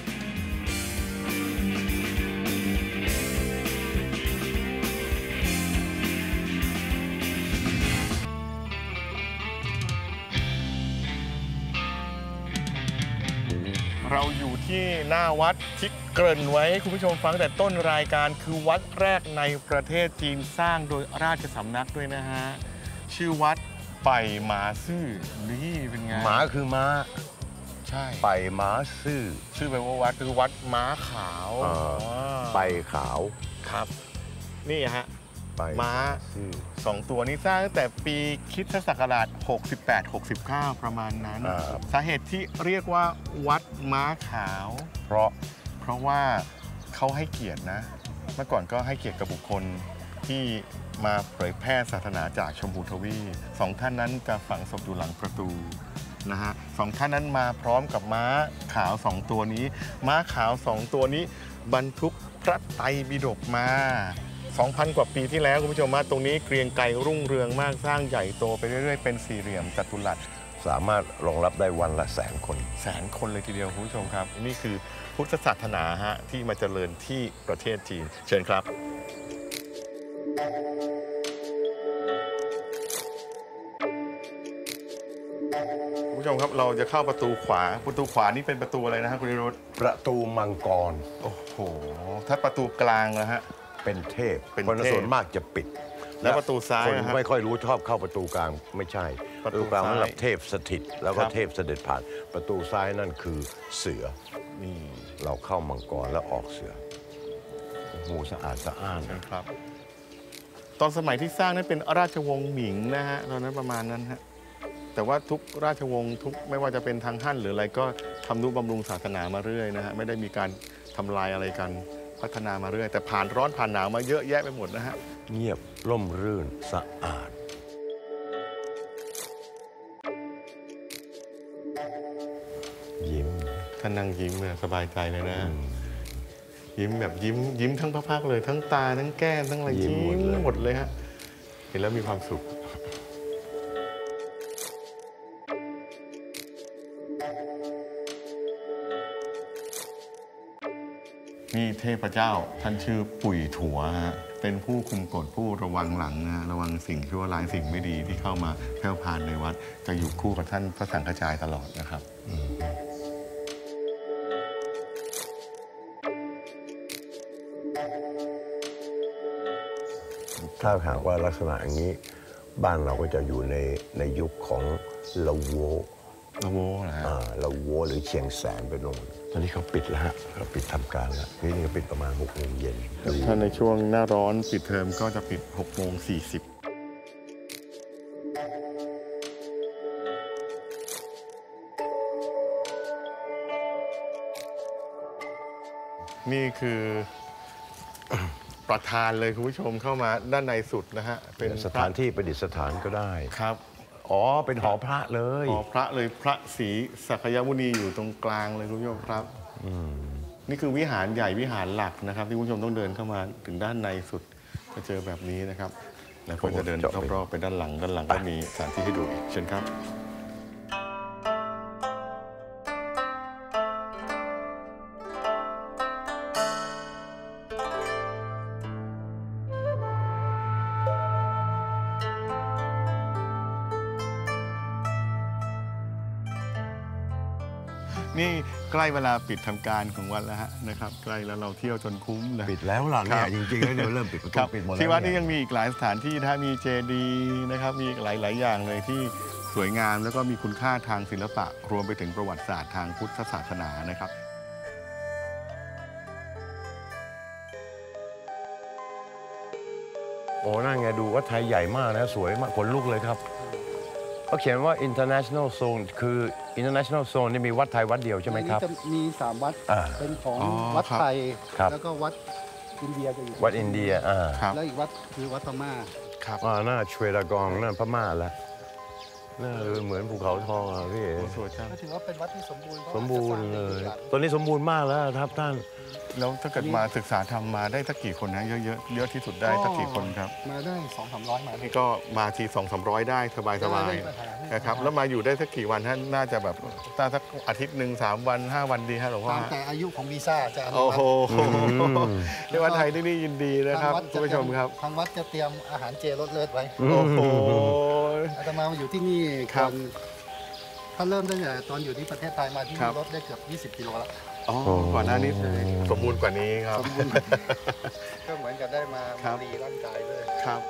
เราอยู่ที่หน้าวัดที่เกริ่นไว้คุณผู้ชมฟังแต่ต้นรายการคือวัดแรกในประเทศจีนสร้างโดยราชสำนักด้วยนะฮะชื่อวัดไปหมาซื่อนี่เป็นไงหมาคือม้าใช่ไปหมาซื่อชื่อแปลว่าวัดคือวัดม้าขาวไปขาวครับนี่ฮะม้าสองตัวนี้สร้างตั้งแต่ปีคริสตศักราชหกสิบแปด หกสิบเก้าประมาณนั้นสาเหตุที่เรียกว่าวัดม้าขาวเพราะเพราะว่าเขาให้เกียรตินะมื่อก่อนก็ให้เกียรติกับบุคคลที่มาเผยแพร่ศาสนาจากชมพูทวีปสองท่านนั้นจะฝังศพอยู่หลังประตูนะฮะสองท่านนั้นมาพร้อมกับม้าขาวสองตัวนี้ม้าขาวสองตัวนี้บรรทุกพระไตรปิฎกมา สองพัน กว่าปีที่แล้วคุณผู้ชมมาตรงนี้เกรียงไกรรุ่งเรืองมากสร้างใหญ่โตไปเรื่อยๆเป็นสี่เหลี่ยมจัตุรัสสามารถรองรับได้วันละแสนคนแสนคนเลยทีเดียวคุณผู้ชมครับนี่คือพุทธศาสนาฮะที่มาเจริญที่ประเทศจีนเชิญครับคุณผู้ชมครับเราจะเข้าประตูขวาประตูขวานี่เป็นประตูอะไรนะฮะคุณนิรุตประตูมังกรโอ้โหถ้าประตูกลางนะฮะเป็นเทพคนส่วนมากจะปิดแล้วประตูซ้ายคนไม่ค่อยรู้ชอบเข้าประตูกลางไม่ใช่ประตูกลางสำหรับเทพสถิตแล้วก็เทพเสด็จผ่านประตูซ้ายนั่นคือเสือนี่เราเข้ามังกรแล้วออกเสือโอ้โหสะอาดสะอ้านครับตอนสมัยที่สร้างนั้นเป็นราชวงศ์หมิงนะฮะตอนนั้นประมาณนั้นฮะแต่ว่าทุกราชวงศ์ทุกไม่ว่าจะเป็นทางฮั่นหรืออะไรก็ทำนุบำรุงศาสนามาเรื่อยนะฮะไม่ได้มีการทำลายอะไรกันพัฒนามาเรื่อยแต่ผ่านร้อนผ่านหนาวมาเยอะแยะไปหมดนะฮะเงียบร่มรื่นสะอาดยิ้มท่านนั่งยิ้มสบายใจเลยนะยิ้มแบบยิ้มยิ้มทั้งพระพักเลยทั้งตาทั้งแก้มทั้งอะไรยิ้มหมดเลยฮะเห็นแล้วมีความสุขนี่เทพเจ้าท่านชื่อปุ๋ยถัวฮะเป็นผู้คุมกฎผู้ระวังหลังนะระวังสิ่งชั่วร้ายสิ่งไม่ดีที่เข้ามาแพร่พานในวัดจะอยู่คู่กับท่านพระสังฆจายตลอดนะครับถ้าหากว่าลักษณะอย่างนี้บ้านเราก็จะอยู่ในในยุคของละโวละโวนะฮะละโวหรือเชียงแสนไปโน่นตอนนี้เขาปิดแล้วฮะเขาปิดทำการแล้วนี่เขาปิดประมาณหกโมงเย็นถ้าในช่วงหน้าร้อนปิดเทอมก็จะปิดหกโมงสี่สิบนี่คือประธานเลยคุณผู้ชมเข้ามาด้านในสุดนะฮะเป็นสถานที่ประดิษฐานก็ได้ครับอ๋อเป็นหอพระเลยหอพระเลยพระศรีสักยมุนีอยู่ตรงกลางเลยคุณผู้ชมครับนี่คือวิหารใหญ่วิหารหลักนะครับที่คุณผู้ชมต้องเดินเข้ามาถึงด้านในสุดจะเจอแบบนี้นะครับแล้วก็จะเดินรอบๆไปด้านหลังด้านหลังก็มีสถานที่ให้ดูเชิญครับนี่ใกล้เวลาปิดทำการของวัดแล้วฮะนะครับใกล้แล้วเราเที่ยวจนคุ้มเลยปิดแล้วล่ะเนี่ยจริงๆแล้วเนี่ยเริ่มปิดประตูปิดหมดแล้วที่วัดนี้ยังมีอีกหลายสถานที่ถ้ามีเจดีย์นะครับมีหลายๆอย่างเลยที่สวยงามแล้วก็มีคุณค่าทางศิลปะรวมไปถึงประวัติศาสตร์ทางพุทธศาสนานะครับโอ้นั่นไงดูวัดไทยใหญ่มากนะสวยมากขนลุกเลยครับเขาเขียนว่า international zone คือ international zone นี่มีวัดไทยวัดเดียวใช่ไหมครับมีสามวัดเป็นของวัดไทยแล้วก็วัดอินเดียจะอยู่วัดอินเดียอ่าแล้วอีกวัดคือวัดพม่าครับอ่าหน้าชเวดากองหน้าพม่าแล้วน่าเหมือนภูเขาทองอ่ะพี่เอ๋สวยจังก็ถือว่าเป็นวัดที่สมบูรณ์สมบูรณ์เลยตอนนี้สมบูรณ์มากแล้วครับท่านแล้วถ้าเกิดมาศึกษาธรรมมาได้สักกี่คนนะเยอะๆเยอะที่สุดได้สักกี่คนครับมาได้สองสามร้อยมานี่ก็มาทีสองสามร้อยได้สบายสบายนะครับแล้วมาอยู่ได้สักกี่วันท่านน่าจะแบบถ้าสักอาทิตย์หนึ่งสามวันห้าวันดีฮะหลวงพ่อแต่อายุของวีซ่าจะโอ้โหในวัดไทยที่นี่ยินดีนะครับคุณผู้ชมครับทางวัดจะเตรียมอาหารเจรสเลิศไว้โอ้โหอาตมาอยู่ที่นี่ครับถ้าเริ่มตั้งแต่ตอนอยู่ที่ประเทศไทยมาที่นี่รถได้เกือบยี่สิบกิโลแล้วอ๋อก่อนหน้านี้สมบูรณ์กว่านี้ครับสมบูรณ์ก็เหมือนกับได้มาดีร่างกายด้วยครับ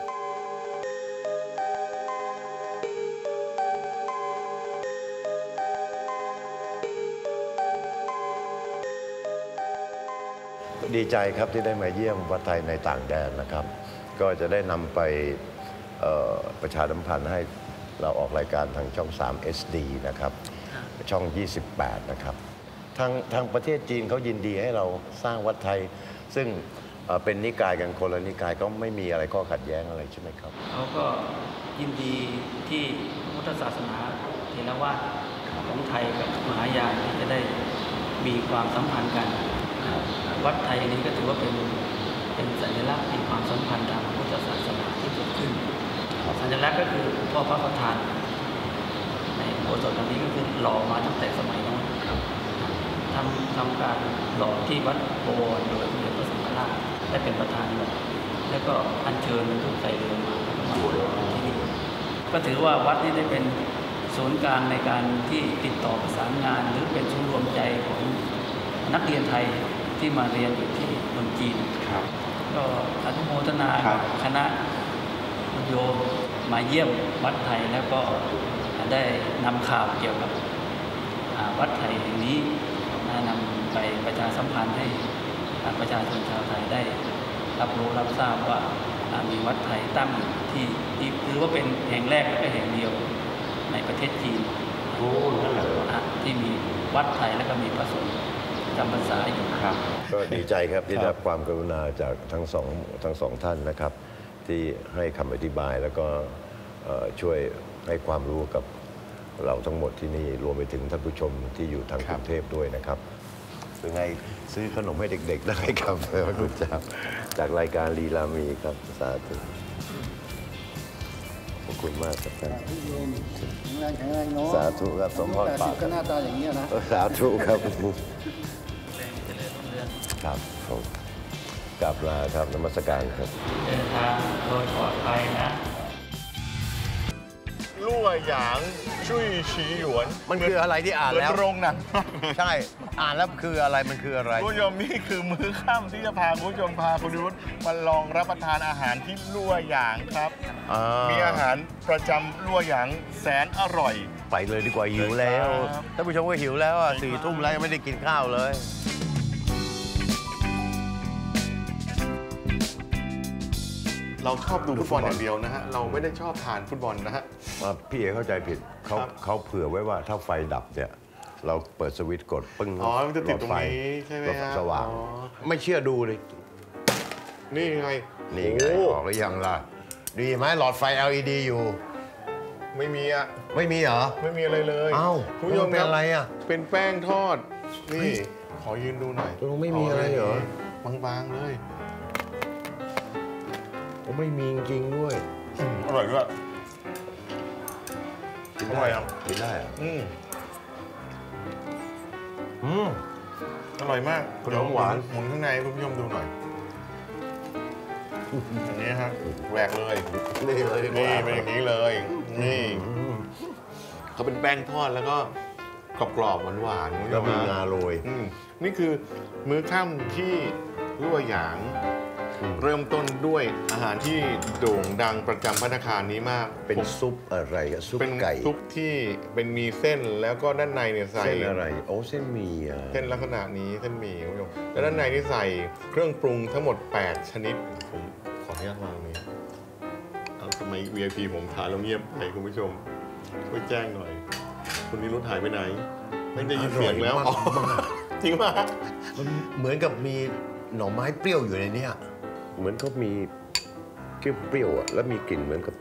ดีใจครับที่ได้มาเยี่ยมวัดไทยในต่างแดนนะครับก็จะได้นำไปประชาสัมพันธ์ให้เราออกรายการทางช่องสาม เอส ดี นะครับช่องยี่สิบแปดนะครับทางทางประเทศจีนเขายินดีให้เราสร้างวัดไทยซึ่งเอ่อเป็นนิกายกันคนละนิกายก็ไม่มีอะไรข้อขัดแย้งอะไรใช่ไหมครับเขาก็ยินดีที่พุทธศาสนาเถรวาทของไทยกับมหายานที่จะได้มีความสัมพันธ์กัน วัดไทยนี้ก็ถือว่าเป็นเป็นสัญลักษณ์แห่งความสัมพันธ์ทางพุทธศาสนาที่เกิดขึ้นสัญลักษณ์ก็คือพ่อพระประธานในโบสถ์ตรงนี้ก็คือหล่อมาตั้งแต่สมัยโน้นทำทำการหล่อที่วัดโบวรโดยสมเด็จพระสังฆราชได้เป็นประธานหล่อแล้วก็อัญเชิญทุกใส่เรือมาที่นี่ก็ถือว่าวัดนี้ได้เป็นศูนย์กลางในการที่ติดต่อประสานงาน หรือเป็นศูนย์รวมใจของนักเรียนไทยที่มาเรียนอยู่ที่เมืองจีนก็อนุโมทนาคณะโยมมาเยี่ยมวัดไทยแล้วก็ได้นำข่าวเกี่ยวกับวัดไทยแห่งนี้นำไปประชาสัมพันธ์ให้ประชาชนชาวไทยได้รับรู้รับทราบว่ามีวัดไทยตั้งที่ที่ถือว่าเป็นแห่งแรกและแห่งเดียวในประเทศจีนที่มีวัดไทยและก็มีพระสงฆ์จำพรรษาอยู่ครับก็ดีใจครับที่ได้รับความกรุณาจากทั้งสองทั้งสองท่านนะครับที่ให้คำอธิบายแล้วก็ช่วยให้ความรู้กับเราทั้งหมดที่นี่รวมไปถึงท่านผู้ชมที่อยู่ทางกรุงเทพด้วยนะครับเป็นไงซื้อขนมให้เด็กๆได้ครับพระคุณเจ้าจากรายการลีลามีครับสาธุขอบคุณมากครับท่านแข็งแรงแข็งแรงเนาะสาธุครับสมพรปากก็หน้าตาอย่างนี้นะสาธุครับครับผมกราบลาครับนมัสการครับเดินทางโดยปลอดภัยนะลั่วหยางชุยฉีหยวนมันคืออะไรที่อ่านแล้วโรงหนังใช่อ่านแล้วคืออะไรมันคืออะไรคุณผู้ชมนี่คือมื้อค่ำที่จะพาคุณผู้ชมพาคุณวุฒิมาลองรับประทานอาหารที่ลั่วหยางครับมีอาหารประจำลั่วหยางแสนอร่อยไปเลยดีกว่าหิวแล้วท่านผู้ชมก็หิวแล้วอ่ะสี่ทุ่มแล้วยังไม่ได้กินข้าวเลยเราชอบดูฟุตบอลอย่างเดียวนะฮะเราไม่ได้ชอบทานฟุตบอลนะฮะพี่เอ๋เข้าใจผิดเขาเขาเผื่อไว้ว่าถ้าไฟดับเนี่ยเราเปิดสวิตช์กดปึ้งอ๋อมันจะติดตรงนี้ใช่ไหมครับสว่างไม่เชื่อดูเลยนี่ไงนี่ไงออกหรือยังล่ะดีไหมหลอดไฟ แอล อี ดี อยู่ไม่มีอ่ะไม่มีเหรอไม่มีอะไรเลยอ้าวคุณผู้ชมเป็นอะไรอ่ะเป็นแป้งทอดนี่ขอยืนดูหน่อยตรงไม่มีอะไรเหรอบางๆเลยไม่มีจริงด้วยอร่อยด้วยกินได้ครับกินได้อืมอืมอร่อยมากขนมหวานหมุนข้างในคุณผู้ชมดูหน่อยอย่างนี้ฮะแหวกเลยนี่เลยนี่เป็นอย่างนี้เลยนี่เขาเป็นแป้งทอดแล้วก็กรอบๆหวานๆแล้วมีงาโรยนี่คือมื้อค่ำที่ลั่วหยางเริ่มต้นด้วยอาหารที่โด่งดังประจำภัตตาคารนี้มากเป็นซุปอะไรอะซุปไก่เป็นซุปที่เป็นมีเส้นแล้วก็ด้านในเนี่ยใส่เส้นอะไรโอ้เส้นมีอะเส้นลักษณะนี้เส้นมีคุณผู้ชมแล้วด้านในนี่ใส่เครื่องปรุงทั้งหมดแปดชนิดผมขออนุญาตวางนี้เอาทำไม วี ไอ พี ผมถ่ายแล้วเงียบไปคุณผู้ชมช่วยแจ้งหน่อยคุณนี่รถถ่ายไปไหนไม่ได้ยินเสียงแล้วจริงป่ะมันเหมือนกับมีหน่อไม้เปรี้ยวอยู่ในนี้เหมือนเขามีเปรี้ยวๆอ่ะแล้วมีกลิ่นเหมือนกับ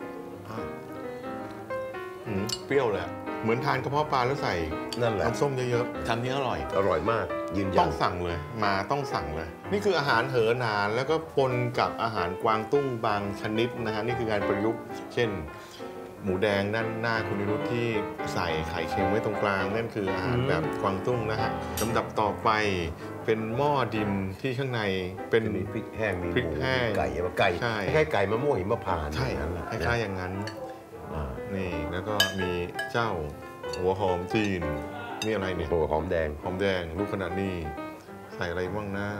เปรี้ยวเลยเหมือนทานกระเพาะปลาแล้วใส่นั่นแหละน้ำส้มเยอะๆทานนี้อร่อยอร่อยมากยืนยันต้องสั่งเลยมาต้องสั่งเลยนี่คืออาหารเหอหนานแล้วก็ปนกับอาหารกวางตุ้งบางชนิดนะฮะนี่คือการประยุกต์เช่นหมูแดงด้านหน้าคุณนิรุตที่ใส่ไข่เค็มไว้ตรงกลางนั่นคืออาหารแบบกวางตุ้งนะฮะลำดับต่อไปเป็นหม้อดินที่ข้างในเป็นมีพริกแห้งมีพริกแห้งไก่ไก่คล้ายๆไก่มะม่วงหิมพานต์ใช่คล้ายๆอย่างนั้นนี่แล้วก็มีเจ้าหัวหอมจีนนี่อะไรเนี่ยหัวหอมแดงหอมแดงลูกขนาดนี้ใส่อะไรบ้างนะ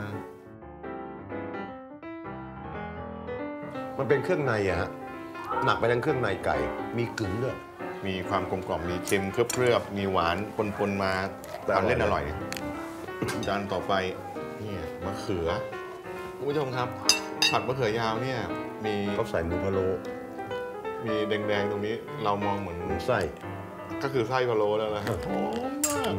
มันเป็นเครื่องในอะฮะหนักไปทั้งเครื่องในไก่มีกึ่งด้วยมีความกลมกล่อมมีเค็มเคลือบๆมีหวานปนๆมาทานเล่นอร่อยจานต่อไปนี่มะเขือคุณผู้ชมครับผัดมะเขือยาวเนี่ยมีเขาใส่หมูพะโล้มีแดงๆตรงนี้เรามองเหมือนไส้ก็คือไส้พะโล้แล้วนะหอมมาก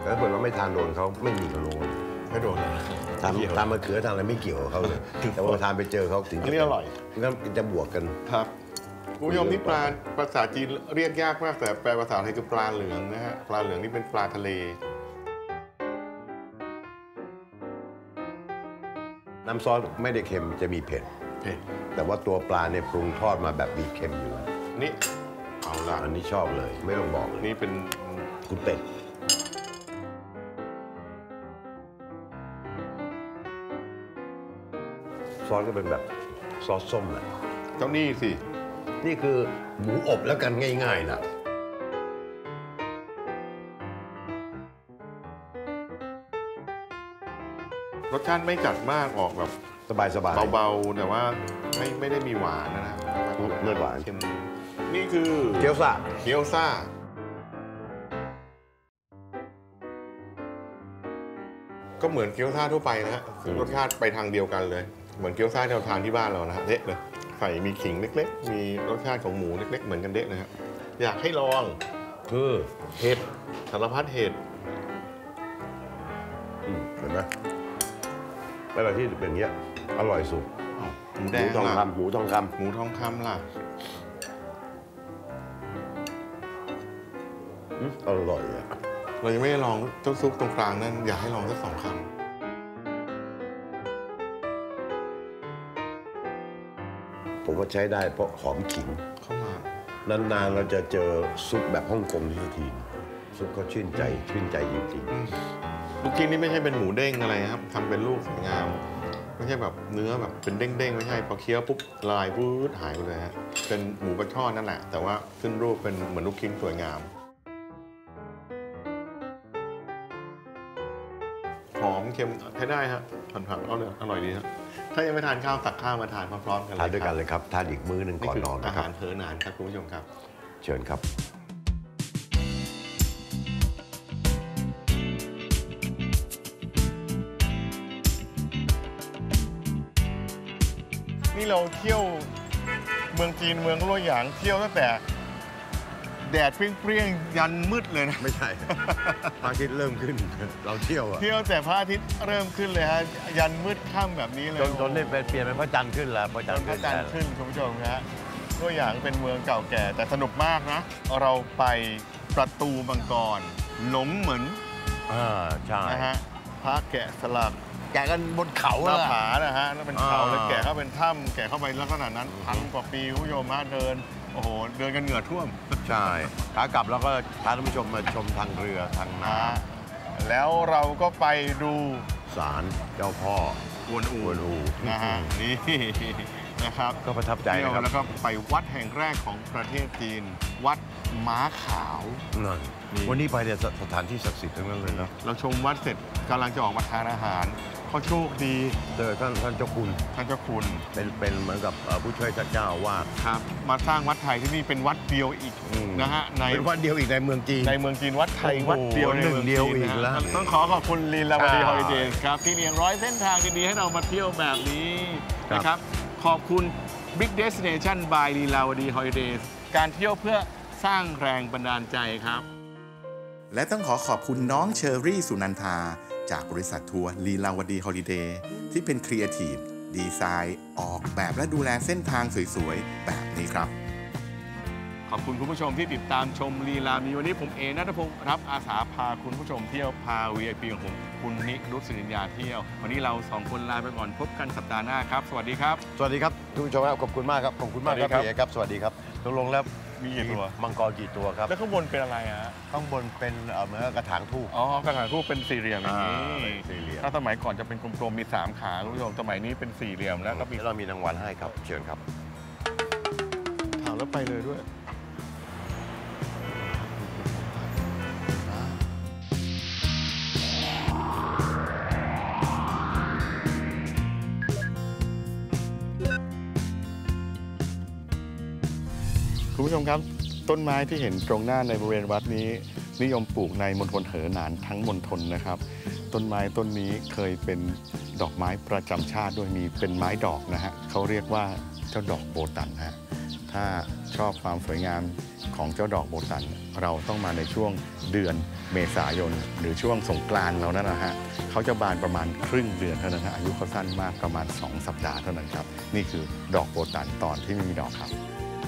ถ้าเกิดว่าไม่ทานโดนเขาไม่มีกระโหลกไม่โดนเลยทานทานมะเขือทานอะไรไม่เกี่ยวกับเขาเลยแต่ว่าทานไปเจอเขาถึงอันนี้อร่อยงั้นจะบวกกันครับคุณผู้ชมนี่ปลาภาษาจีนเรียกยากมากแต่แปลภาษาไทยคือปลาเหลืองนะฮะปลาเหลืองนี่เป็นปลาทะเลน้ำซอสไม่ได้เค็มจะมีเผ็ดเผ็ดแต่ว่าตัวปลาเนี่ยปรุงทอดมาแบบมีเค็มอยู่นี่เอาละอันนี้ชอบเลยไม่ต้องบอกเลยนี่เป็นคุณเป็ดซอสก็เป็นแบบซอสส้มแหละเจ้านี่สินี่คือหมูอบแล้วกันง่ายๆนะรสชาติไม่จัดมากออกแบบสบายสบายเบาๆแต่ว่าไม่ไม่ได้มีหวานนะนะไม่หวานเค็มนี่คือเกี๊ยวซ่าเกี๊ยวซ่าก็เหมือนเกี๊ยวซ่าทั่วไปนะฮะรสชาติไปทางเดียวกันเลย เหมือนเกี๊ยวซ่าที่เราทานที่บ้านเรานะฮะเด็ดเลยใส่มีขิงเล็กๆมีรสชาติของหมูเล็กๆเหมือนกันเด็ดนะฮะอยากให้ลองคือเห็ดสารพัดเห็ดอืมเห็นไหมอะไรที่เป็นอย่างเงี้ยอร่อยสุดหมูหแดมูงทองล่ะคำหมูทองคหมูทองคำล่ะำอืมอร่อยอ่ะเรายังไม่ได้ลองเจ้าซุปตรงกลางนั่นอยากให้ลองสักสองคผมว่าใช้ได้เพราะหอมขิงำเข้ามานานๆเราจะเจอซุปแบบฮ่องกงที่ทีซุปก็ชื่นใจชื่นใจจริงอืมลูกชิ้นนี่ไม่ใช่เป็นหมูเด้งอะไรครับทำเป็นลูกสวยงาม ไม่ใช่แบบเนื้อแบบเป็นเด้งๆไม่ใช่พอเคี้ยวปุ๊บลายปุ๊บหายไปเลยฮะเป็นหมูกระช่อนนั่นแหละแต่ว่าขึ้นรูปเป็นเหมือนลูกชิ้นสวยงามหอมเค็มใช้ได้ฮะผัดผักอร่อยอร่อยดีฮะถ้ายังไม่ทานข้าวตักข้าวมาทานพร้อมๆกันๆเลยทานด้วยกันครับเลยครับทานอีกมื้อหนึ่งนี่ก่อนคือนอนอานะครัหาบรเฮอหนานครับคุณผู้ชมครับเชิญครับนี่เราเที่ยวเมืองจีนเมืองลั่วหยางเที่ยวตั้งแต่แดดเปรี้ยงๆยันมืดเลยนะไม่ใช่ พระอาทิตย์เริ่มขึ้น เราเที่ยวอ่ะเที่ยวแต่พระอาทิตย์เริ่มขึ้นเลยฮะยันมืดค่ำแบบนี้เลยจนจนได้เปลี่ยนเป็นพระจันทร์ขึ้นแล้วพระจจันทนร์พขึ้ระนจันทร์ขึ้นคุณผู้ชมฮะลั่วหยางเป็นเมืองเก่าแก่แต่สนุกมากนะ เราไปประตูมังกรหลงเหมือนอ่าใช่นะฮะพระแกะสลักแกะกันบนเขาหน้าอะผานะฮะแล้วเป็นเขาเลยอ่าแกะเข้าเป็นถ้ำแกะเข้าไปลักษณะนั้นพันกว่าปีคุณผู้ชมฮะเดินโอ้โหเดินกันเหงื่อท่วมใช่ขากลับแล้วก็พาท่านผู้ชมมาชมทางเรือทางน้นะแล้วเราก็ไปดูำศาลเจ้าพ่อกวนอูกวนอูนะฮะนี่นะครับก็ประทับใจเที่ยวนะครับแล้วก็ไปวัดแห่งแรกของประเทศจีน วัดม้าขาวนั่นนี่วันนี้ไปเนี่ยสสถานที่ศักดิ์สิทธิ์ทั้งนั้นเลยเนาะเราชมวัดเสร็จกำลังจะออกมาทานอาหารเขาโชคดีเจอท่านท่านเจ้าคุณท่านเจ้าคุณเป็นเป็นเหมือนกับเอ่อผู้ช่วยเจ้าอาวาสครับมาสร้างวัดไทยที่นี่เป็นวัดเดียวอีกอืมนะฮะในเป็นวัดเดียวอีกในเมืองจีนในเมืองจีนวัดไทยโอ้โหวัดเดียวในหนึ่งเมืองเดียวจีนอีกแล้วนะต้องขอขอบคุณลีลาวดีอ่าฮอลิเดย์ครับที่เลี้ยงร้อยเส้นทางดีๆให้เรามาเที่ยวแบบนี้นะครับขอบคุณ Big Destination by ลีลาวดีฮอลิเดย์การเที่ยวเพื่อสร้างแรงบันดาลใจครับและต้องขอขอบคุณน้องเชอรี่สุนันทา จากบริษัททัวร์ลีลาวดีฮอลิเดย์ที่เป็นครีเอทีฟดีไซน์ออกแบบและดูแลเส้นทางสวยๆ แบบนี้ครับขอบคุณคุณผู้ชมที่ติดตามชมลีลามีวันนี้ผมเอนัทพงศ์รับอาสาพาคุณผู้ชมเที่ยวพา วี ไอ พี ของผมคุณนิรุตศิริญญาเที่ยว วันนี้เราสองคนลาไปก่อนพบกันสัปดาห์หน้าครับ สวัสดีครับสวัสดีครับทุกผู้ชมครับขอบคุณมากครับขอบคุณมากครับสวัสดีครับพี่เอกครับสวัสดีครับตกลงแล้วมีกี่ตัวมังกรกี่ตัวครับแล้วข้างบนเป็นอะไรฮะข้างบนเป็นเอ่อเหมือนกับกระถางทูบอ๋อกระถางทูปเป็นสี่เหลี่ยมอย่างนี้อ่าเป็นสี่เหลี่ยมถ้าสมัยก่อนจะเป็นกลมๆมีสามขาคุณผู้ชมสมัยนี้เป็นสี่เหลี่ยมแล้วก็มีเรามีรางวัลให้ครับเชิญครับถามแล้วไปเลยด้วย คุณผู้ชมครับต้นไม้ที่เห็นตรงหน้าในบริเวณวัดนี้ นิยมปลูกในมณฑลเหอหนานทั้งมณฑลนะครับ ต้นไม้ต้นนี้เคยเป็นดอกไม้ประจำชาติด้วยมีเป็นไม้ดอกนะฮะเขาเรียกว่าเจ้าดอกโบตันฮะถ้าชอบความสวยงามของเจ้าดอกโบตันเราต้องมาในช่วงเดือนเมษายนหรือช่วงสงกรานต์เรานั่นนะฮะเขาจะบานประมาณครึ่งเดือนเท่านั้นฮะอายุเขาสั้นมากประมาณสองสัปดาห์เท่านั้นครับนี่คือดอกโบตันตอนที่ไม่มีดอกครับ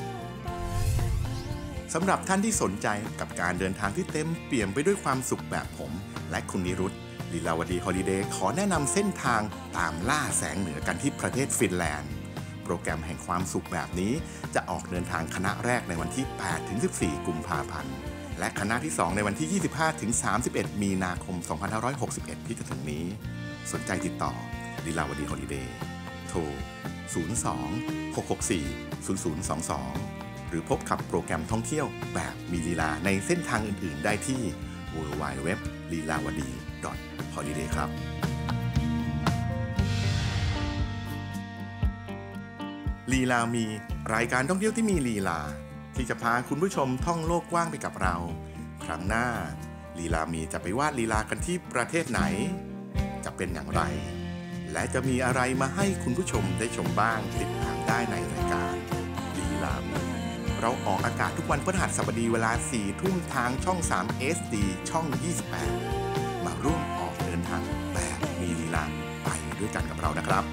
สำหรับท่านที่สนใจกับการเดินทางที่เต็มเปี่ยมไปด้วยความสุขแบบผมและคุณนิรุตลีลาวดีฮอลิเดย์ขอแนะนำเส้นทางตามล่าแสงเหนือกันที่ประเทศฟินแลนด์โปรแกรมแห่งความสุขแบบนี้จะออกเดินทางคณะแรกในวันที่ แปดถึงสิบสี่ กุมภาพันธ์และคณะที่สองในวันที่ ยี่สิบห้าถึงสามสิบเอ็ด มีนาคม สองพันห้าร้อยหกสิบเอ็ด ที่จะถึงนี้สนใจติดต่อลีลาวดีฮอลิเดย์โทร ศูนย์ สอง หก หก สี่ ศูนย์ ศูนย์ สอง สอง หรือพบกับโปรแกรมท่องเที่ยวแบบมีลีลาในเส้นทางอื่นๆได้ที่ ดับเบิลยู ดับเบิลยู ดับเบิลยู ดอท ลีลาวดี ดอท ฮอลิเดย์ ครับลีลามีรายการท่องเที่ยวที่มีลีลาที่จะพาคุณผู้ชมท่องโลกกว้างไปกับเราครั้งหน้าลีลามีจะไปวาดลีลากันที่ประเทศไหนจะเป็นอย่างไรและจะมีอะไรมาให้คุณผู้ชมได้ชมบ้างติดตามได้ในรายการลีลามีเราออกอากาศทุกวันพฤหัสบดีเวลา สี่ ทุ่มทางช่อง สาม เอส ดี ช่อง ยี่สิบแปด มาร่วมออกเดินทางแบบมีลีลาไปด้วยกันกับเรานะครับ